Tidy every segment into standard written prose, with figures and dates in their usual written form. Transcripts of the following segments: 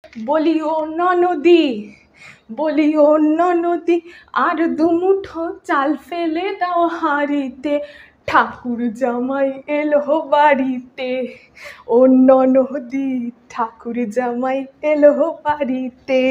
বলি ও ননদি, বলি ও ননদি, আর দুমুঠো চাল ফেলে দাও হাঁড়িতে, ঠাকুর জামাই এলো বাড়িতে। ও ননদি, ঠাকুর জামাই এলো বাড়িতে।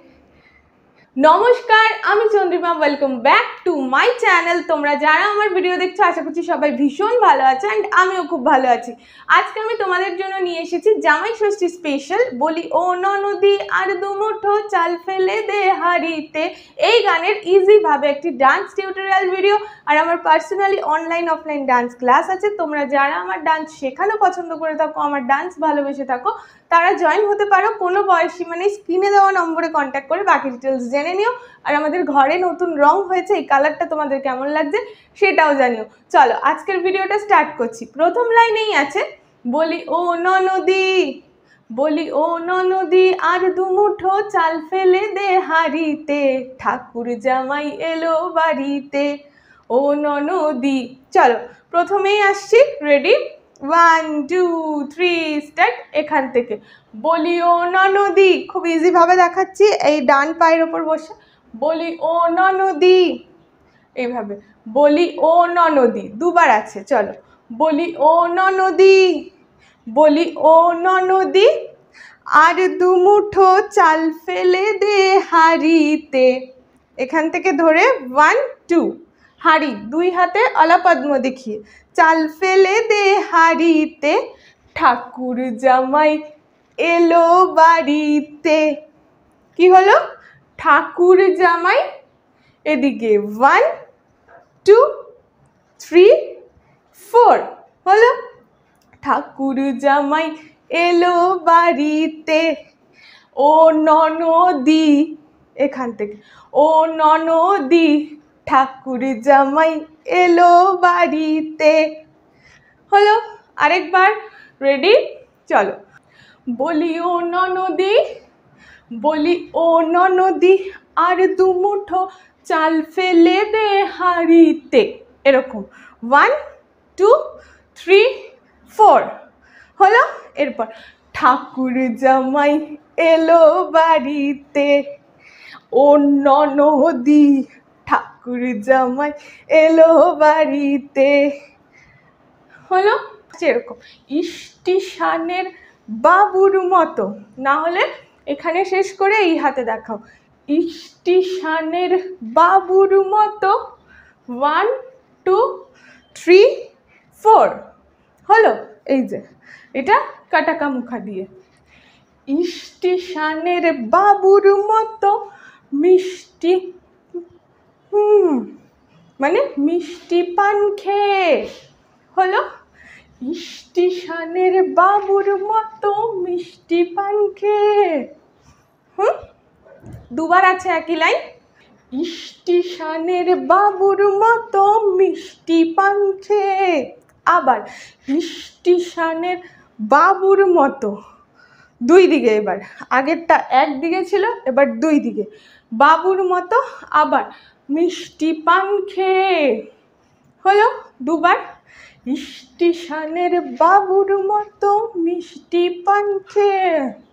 নমস্কার, আমি Chandrima, welcome back to my channel. তোমরা যারা আমার ভিডিও দেখছো আশা করছি সবাই ভীষণ ভালো আছো, অ্যান্ড আমিও খুব ভালো আছি। আজকে আমি তোমাদের জন্য নিয়ে এসেছি জামাই ষষ্ঠী স্পেশাল বলি ও ননদি আর দুমুঠো চাল ফেলে দে হাঁড়িতে, এই গানের ইজিভাবে একটি ডান্স টিউটোরিয়াল ভিডিও। আর আমার personally online offline dance class আছে। তোমরা যারা আমার ডান্স শেখানো পছন্দ করে থাকো, আমার ডান্স ভালোবেসে থাকো, তারা জয়েন হতে পারো। কোনো বয়সী মানে স্ক্রিনে দেওয়া নম্বরে কন্ট্যাক্ট করে বাকি ডিটেলস জেনে নিও। আর আমাদের ঘরে নতুন রং হয়েছে, এই কালারটা তোমাদের কেমন লাগছে সেটাও জানিও। চলো আজকের ভিডিওটা স্টার্ট করছি। প্রথম লাইনেই আছে বলি ও ননদি, বলি ও ননদি আর দুমুঠো চাল ফেলে দে হাঁড়িতে, ঠাকুর জামাই এলো বাড়িতে। ও ননদি, চলো প্রথমেই আসছি, রেডি, 1 2 3 স্টার্ট। এখান থেকে বলি ও ননদি, খুব ইজি ভাবে দেখাচ্ছি, এই ডান পায়ের ওপর বসে বলি ও ননদি, এইভাবে বলি ও ননদি, দুবার আছে। চলো বলি ও ননদি, বলি ও ননদি আর দুমুঠো চাল ফেলে দে হাঁড়িতে। এখান থেকে ধরে 1 2, হাঁড়ি দুই হাতে অলপদ্ম দেখিয়ে, চাল ফেলে দে হাঁড়িতে, ঠাকুর জামাই এলো বাড়িতে। কি হলো? ঠাকুর জামাই, এদিকে 1 2 3 4 হলো, ঠাকুর জামাই এলো বাড়িতে। ও ননদি, এখান থেকে ও ননদি, ঠাকুর জামাই এলো বাড়িতে। হলো, আরেকবার, রেডি, চলো বলি ও ননদি, বলি ও ননদি আর দুমুঠো চাল ফেলে দে হাঁড়িতে। এরকম 1 2 3 4 হলো। এরপর ঠাকুর জামাই এলো বাড়িতে। ও ননদি, ঠাকুর জামাই এলো বাড়িতে। হলো এরকম, স্টেশনের বাবুর মতো, না হলে এখানে শেষ করে এই হাতে দেখাও, স্টেশনের বাবুর মতো। 1 2 3 4 হলো। এই যে এটা কাটাকা মুখা দিয়ে, স্টেশনের বাবুর মতো মিষ্টি, মানে মিষ্টি পান খেয়ে। হলো, স্টেশনের বাবুর মতো মিষ্টি পান খেয়ে। দুবার আছে একই লাইন, স্টেশনের বাবুর মতো মিষ্টি পান খেয়ে। আবার স্টেশনের বাবুর মতো, দুই দিকে, এবার আগেরটা একদিকে ছিল, এবার দুই দিকে, বাবুর মতো আবার মিষ্টি পান খেয়ে। হলো দুবার, স্টেশনের বাবুর মতো মিষ্টি পান খেয়ে,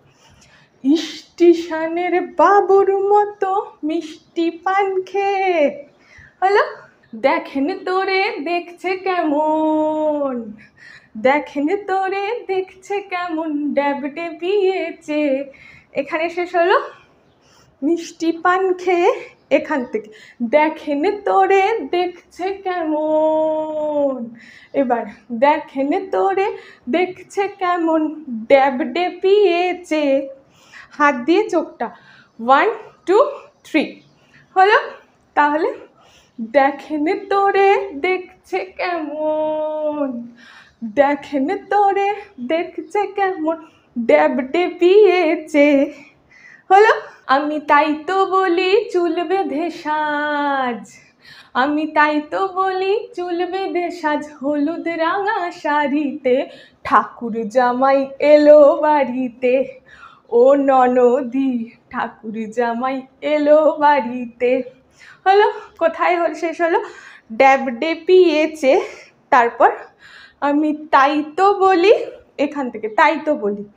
স্টেশনের বাবুর মতো মিষ্টি পান খেয়ে। হলো, দেখেন তোরে দেখছে কেমন, দেখেন তোরে দেখছে কেমন ড্যাব ডেবিয়েছে। এখানে শেষ হলো, মিষ্টি পান খেয়ে। এখান থেকে দেখেন তোরে দেখছে কেমন, এবার দেখেন তোরে দেখছে কেমন ড্যাব ডেবিয়েছে। হাত দিয়ে চোখটা 1 2 3 হলো। তাহলে দেখেন তোরে দেখছে কেমন, দেখেন তোরে দেখছে কেমন ড্যাব ডেবিয়েছে। হলো, আমি তাই তো বলি চুল বেঁধে সাজ, আমি তাই তো বলি চুল বেঁধে সাজ, হলুদ রাঙা শাড়িতে, ঠাকুর জামাই এলো বাড়িতে। ও ননদি, ঠাকুর জামাই এলো বাড়িতে। হলো, কোথায় শেষ হলো? ড্যাব ডেপিয়েছে। তারপর আমি তাই তো বলি, এখান থেকে তাই তো বলি,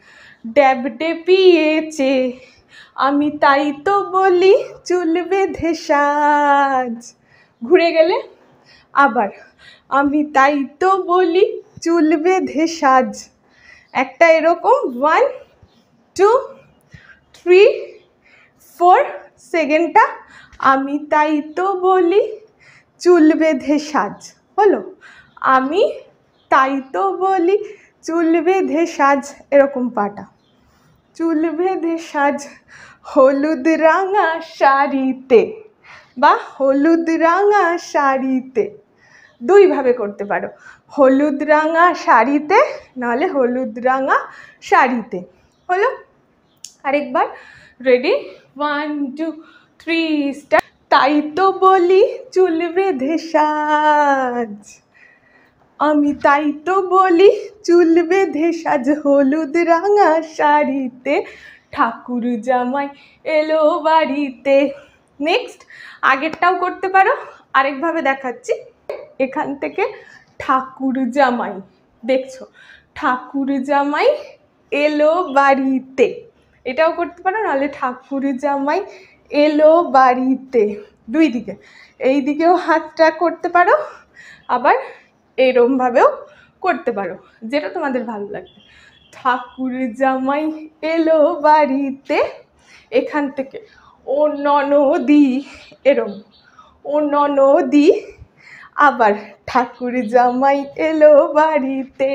ড্যাব ডেপিয়েছে, আমি তাই তো বলি চুল বেঁধে সাজ। ঘুরে গেলে আবার আমি তাই তো বলি চুল বেঁধে সাজ। একটা এরকম 1 2 3 4, সেকেন্ডটা আমি তাই তো বলি চুল বেঁধে সাজ হলো। আমি তাই তো বলি চুল বেঁধে সাজ, এরকম পাটা। চুল বেঁধে সাজ হলুদ রাঙা শাড়িতে, বা হলুদ রাঙা শাড়িতে, দুইভাবে করতে পারো, হলুদ রাঙা শাড়িতে নাহলে হলুদ রাঙা শাড়িতে। হলো? আরেকবার, রেডি, 1 2 3 স্টার্ট। তাই তো বলি চুল বেঁধে সাজ, আমি তাই তো বলি চুল বেঁধে সাজ হলুদ রাঙা শাড়িতে, ঠাকুর জামাই এলো বাড়িতে। নেক্সট, আগেরটাও করতে পারো, আরেকভাবে দেখাচ্ছি। এখান থেকে ঠাকুর জামাই, দেখছো, ঠাকুর জামাই এলো বাড়িতে, এটাও করতে পারো, নাহলে ঠাকুর জামাই এলো বাড়িতে। দুই দিকে, এই দিকেও হাতটা করতে পারো, আবার এরমভাবেও করতে পারো, যেটা তোমাদের ভালো লাগবে। ঠাকুর জামাই এলো বাড়িতে, এখান থেকে ও ননদি, এরম ও ননদি, আবার ঠাকুর জামাই এলো বাড়িতে।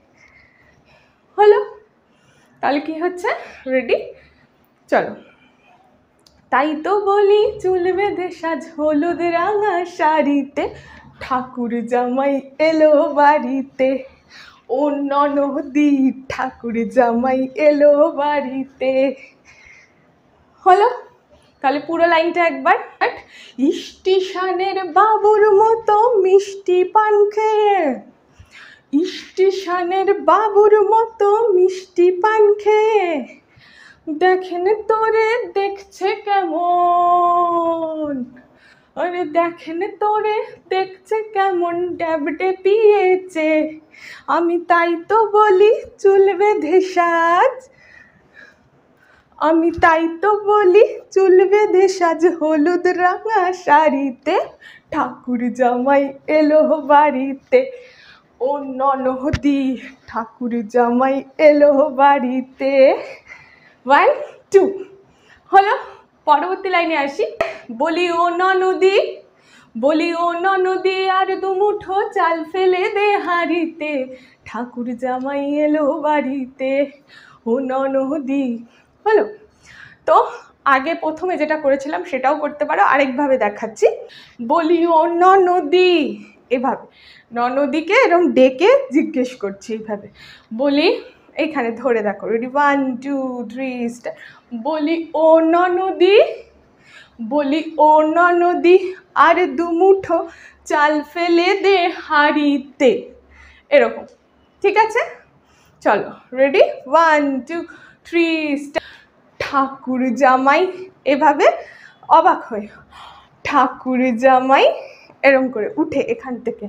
হলো? তাহলে কি হচ্ছে, রেডি, চলো। তাই তো বলি চুল বেঁধে সাজ হলুদ রাঙা শাড়িতে, ঠাকুর জামাই এলো বাড়িতে, ও ননদি ঠাকুর জামাই এলো বাড়িতে। হলো? তাহলে পুরো লাইনটা একবার। স্টেশনের বাবুর মতো মিষ্টি পান খেয়ে, স্টেশনের বাবুর মতো মিষ্টি পান খেয়ে, দেখেন তোরে দেখছে কেমন, আরে দেখেন তোরে দেখছে কেমন, ড্যাব ডেপিয়েছে, আমি তাই তো বলি চুল বেঁধে সাজ, আমি তাই তো বলি চুল বেঁধে সাজ হলুদ রাঙা শাড়িতে, ঠাকুর জামাই এলো বাড়িতে, ও ননদি ঠাকুর জামাই এলো বাড়িতে। 1 2 হলো? পরবর্তী লাইনে আসি। বলি ও ননদি, বলি ও ননদি আর দু মুঠো চাল ফেলে দে হাঁড়িতে, ঠাকুর জামাই এলো বাড়িতে, ও ননদি। হলো? তো আগে প্রথমে যেটা করেছিলাম সেটাও করতে পারো, আরেকভাবে দেখাচ্ছি। বলি ও ননদি, এভাবে ননদিকে এরকম ডেকে জিজ্ঞেস করছি, এইভাবে বলি, এইখানে ধরে দেখো, রেডি, 1 2 3 স্টার্ট। বলি ও ননদি, বলি ও ননদি আর দু মুঠো চাল ফেলে দে হাঁড়িতে, এরকম। ঠিক আছে? চলো, রেডি, 1 2 3 স্টার্ট। ঠাকুর জামাই, এভাবে অবাক হয়ে, ঠাকুর জামাই, এরম করে উঠে এখান থেকে,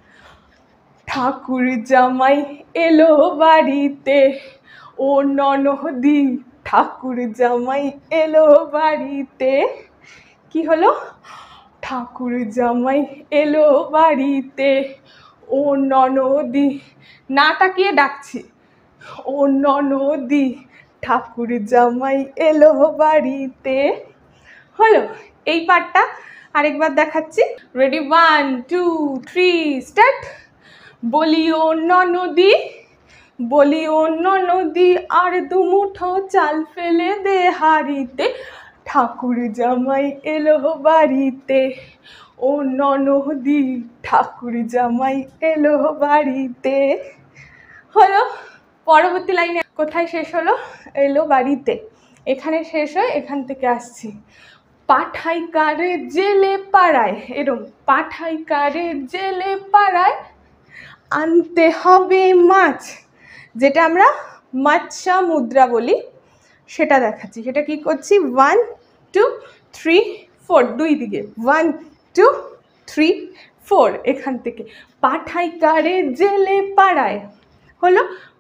ঠাকুর জামাই এলো বাড়িতে, ও ননদি ঠাকুর জামাই এলো বাড়িতে। কি হলো? ঠাকুর জামাই এলো বাড়িতে, ও ননদি, না তাকিয়ে ডাকছি, ও ননদি ঠাকুর জামাই এলো বাড়িতে। হলো? এই পার্টটা আরেকবার দেখাচ্ছি, রেডি, 1 2 3 স্টার্ট। বলি ও ননদি, বলি ও ননদি আর দু মুঠো চাল ফেলে দে হাঁড়িতে, ঠাকুর জামাই এলো বাড়িতে, ও ননদি ঠাকুর জামাই এলো বাড়িতে। হলো? পরবর্তী লাইনে কোথায় শেষ হলো? এলো বাড়িতে, এখানে শেষ হয়, এখান থেকে আসছি। পাঠাই কারে জেলে পাড়ায়, এরম পাঠাই কারে জেলে পাড়ায়, আনতে হবে মাছ, যেটা আমরা মাচ্ছা মুদ্রা বলি, সেটা দেখাচ্ছি। সেটা কি করছি, 1 2 3 4, দুই দিকে, 1 2 3 4, এখান থেকে পাঠাই কারে জেলে পাড়ায়। হলো?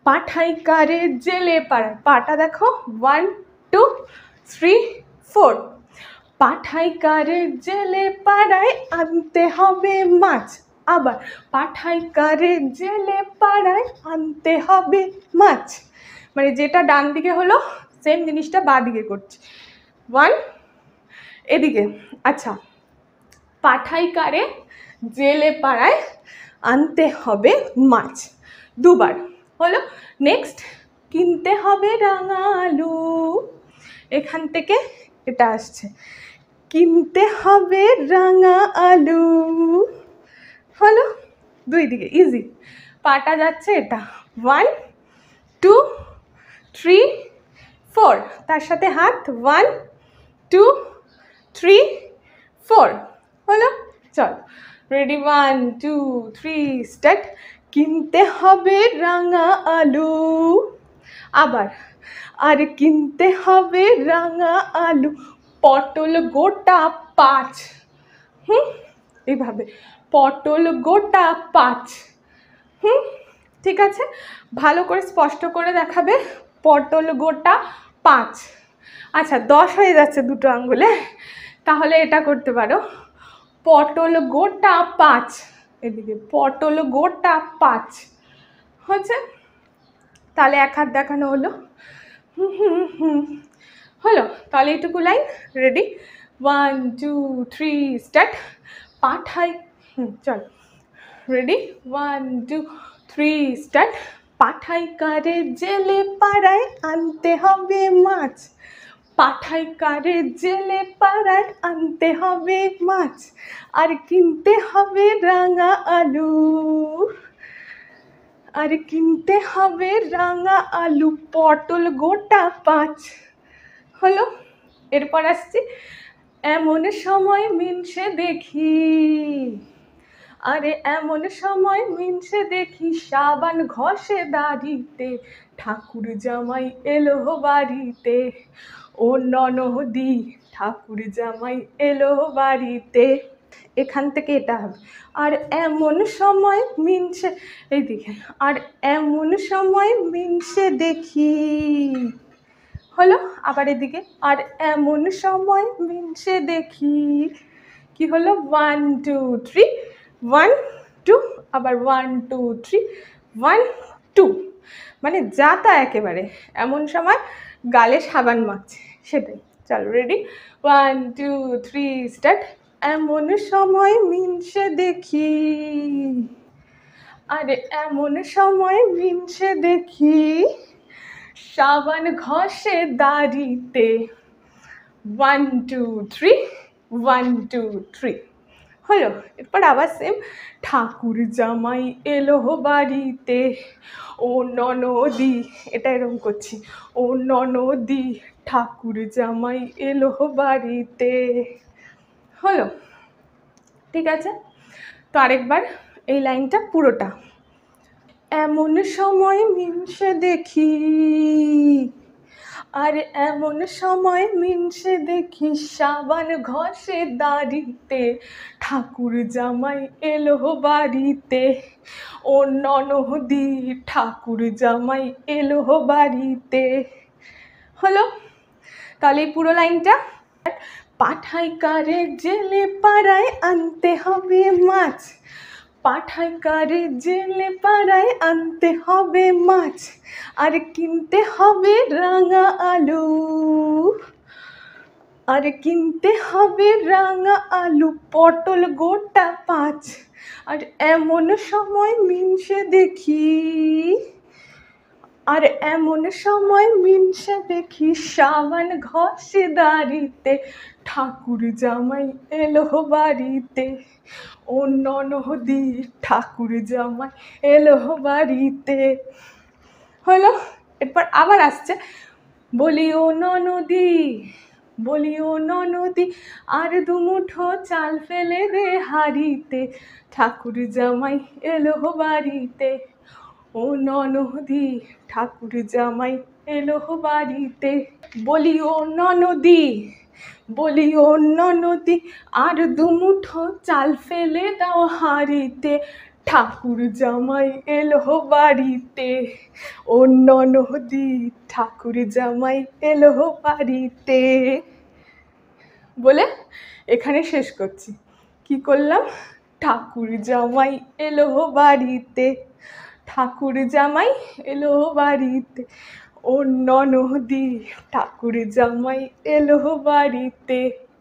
পাঠাই কারে জেলে পাড়ায়, পাটা দেখো 1 2 3 4, পাঠাই কারে জেলে পাড়ায় আনতে হবে মাছ। আবার পাঠাই কারে জেলে পাড়ায় আনতে হবে মাছ, মানে যেটা ডান দিকে হলো সেম জিনিসটা বাঁ দিকে করছি। 1 এদিকে, আচ্ছা পাঠাই কারে জেলে পাড়ায় আনতে হবে মাছ, দুবার হলো। নেক্সট কিনতে হবে রাঙা আলু, এখান থেকে এটা আসছে, কিনতে হবে রাঙা আলু হলো। দুই দিকে ইজি, পাটা যাচ্ছে এটা 1 2 3 4, তার সাথে হাত 1 2 3 4 হলো। চল রেডি 1 2 3 স্টার্ট। কিনতে হবে রাঙা আলু, আবার আর কিনতে হবে রাঙা আলু, পটল গোটা 5, এইভাবে পটল গোটা 5, ঠিক আছে, ভালো করে স্পষ্ট করে দেখাবে, পটল গোটা 5। আচ্ছা 10 হয়ে যাচ্ছে দুটো আঙ্গুলে, তাহলে এটা করতে পারো, পটল গোটা 5, এদিকে পটল গোটা 5 হচ্ছে, তাহলে এক হাত দেখানো হলো। হলো, তাহলে এইটুকু লাইন রেডি 1 2 3 স্টার্ট। পাঠাই, চল রেডি 1 2 3 স্টার্ট। পাঠাই কারে জেলে পাড়ায় আনতে হবে মাছ, পাঠাই কারে জেলে পাড়ায় আনতে হবে মাছ, আর কিনতে হবে রাঙা আলু, আর কিনতে হবে রাঙা আলু, পটল গোটা 5 হলো। এরপর আসছি, এমন সময় মিনসে দেখি, আরে এমন সময় মিনসে দেখি, সাবান ঘষে দাড়িতে, ঠাকুর জামাই এলো বাড়িতে, ও ননদি ঠাকুর জামাই এলো বাড়িতে, এখান থেকে এটা হবে। আর এমন সময় মিনসে, এইদিকে, আর এমন সময় মিনসে দেখি হলো। আবার এদিকে, আর এমন সময় মিনসে দেখি, কি হলো 1 2 3 1 2, আবার 1 2 3 1 2, মানে যাতা একেবারে, এমন সময় গালে সাবান মাখছে সেটাই। চলো রেডি 1 2 3 স্টার্ট। এমন সময় মিনসে দেখি, আরে এমন সময় মিনসে দেখি, সাবান ঘষে দাড়িতে, 1 2 3 1 2 3 হলো। এরপর আবার সেম, ঠাকুর জামাই এলো বাড়িতে, ও ননদি, এটা এরকম করছি, ও ননদি ঠাকুর জামাই এলো বাড়িতে হলো। ঠিক আছে, তো আরেকবার এই লাইনটা পুরোটা। এমন সময় মিনসে দেখি, আর এমন সময় মিনসে দেখি, সাবান ঘষে দাড়িতে, ঠাকুর জামাই এলো বাড়িতে, ও ননদি ঠাকুর জামাই এলো বাড়িতে হলো। তাহলে এই পুরো লাইনটা, পাঠাই কারে জেলে পাড়ায় আনতে হবে মাছ, পাঠাই কারে জেলে পাড়ায় আনতে হবে মাছ, আর কিনতে হবে রাঙা আলু, আর কিনতে হবে রাঙা আলু, পটল গোটা 5, আর এমন সময় মিনসে দেখি, আর এমন সময় মিনসে দেখি, সাবান ঘষে দাড়িতে, ঠাকুর জামাই এলো বাড়িতে, ও ননদি ঠাকুর জামাই এলো বাড়িতে হলো। এরপর আবার আসছে, বলি ও ননদি, বলি ও ননদি, আর দু মুঠো চাল ফেলে দে হাড়িতে, ঠাকুর জামাই এলো বাড়িতে, ও ননদি ঠাকুর জামাই এলো বাড়িতে, বলি ও ননদি, বলি ও ননদি, আর দু মুঠো চাল ফেলে দাও হাড়িতে, ঠাকুর জামাই এলো বাড়িতে, ও ননদি ঠাকুর জামাই এলো বাড়িতে বলে এখানে শেষ করছি। কি করলাম? ঠাকুর জামাই এলো বাড়িতে, ঠাকুর জামাই এলো বাড়িতে, ও ননদি ঠাকুর জামাই এলো বাড়িতে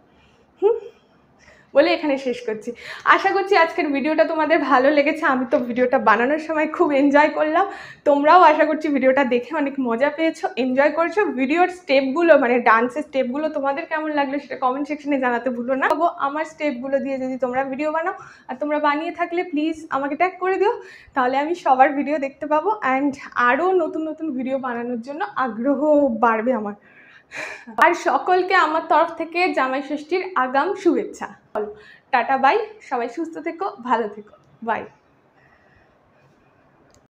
বলে এখানে শেষ করছি। আশা করছি আজকের ভিডিওটা তোমাদের ভালো লেগেছে। আমি তো ভিডিওটা বানানোর সময় খুব এনজয় করলাম, তোমরাও আশা করছি ভিডিওটা দেখে অনেক মজা পেয়েছো, এনজয় করছো। ভিডিওর স্টেপগুলো মানে ডান্সের স্টেপগুলো তোমাদের কেমন লাগলো সেটা কমেন্ট সেকশনে জানাতে ভুলো না। আমার স্টেপগুলো দিয়ে যদি তোমরা ভিডিও বানাও আর তোমরা বানিয়ে থাকলে প্লিজ আমাকে ট্যাগ করে দিও, তাহলে আমি সবার ভিডিও দেখতে পাবো অ্যান্ড আরও নতুন নতুন ভিডিও বানানোর জন্য আগ্রহ বাড়বে আমার। আর সকলকে আমার তরফ থেকে জামাই ষষ্ঠীর আগাম শুভেচ্ছা। টাটা বাই, সবাই সুস্থ থেকো, ভালো থেকো, বাই।